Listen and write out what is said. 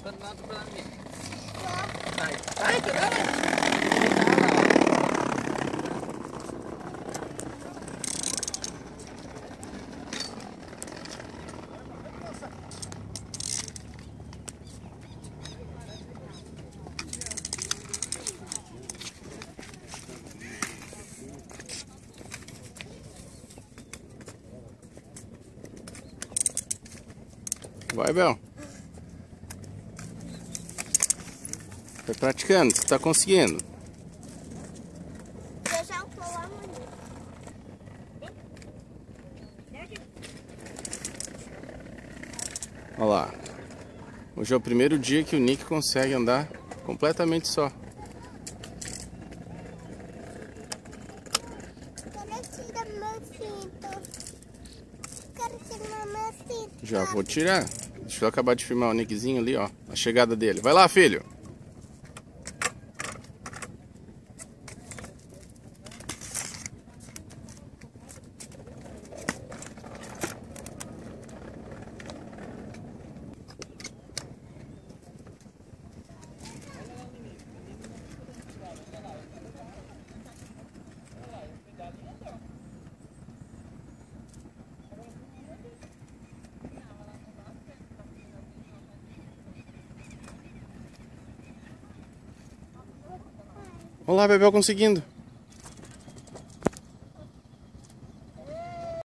Ai, caramba! Vai, Bel. Vai praticando, você tá conseguindo. Eu já vou lá amanhã. Olha lá. Hoje é o primeiro dia que o Nick consegue andar completamente só. Quero tirar meu cinto. Quero tirar meu cinto. Já vou tirar. Deixa eu acabar de filmar o Nickzinho ali, ó. A chegada dele. Vai lá, filho. Vamos lá, Bebel conseguindo.